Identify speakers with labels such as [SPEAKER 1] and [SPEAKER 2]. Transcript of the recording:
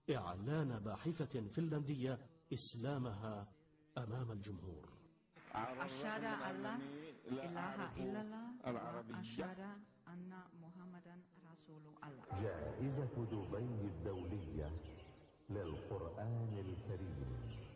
[SPEAKER 1] إعلان باحثة فنلندية إسلامها أمام الجمهور.
[SPEAKER 2] أشهد أن لا إله إلا الله وأشهد أن محمدا رسول الله.
[SPEAKER 3] جائزة دبي الدولية للقرآن الكريم.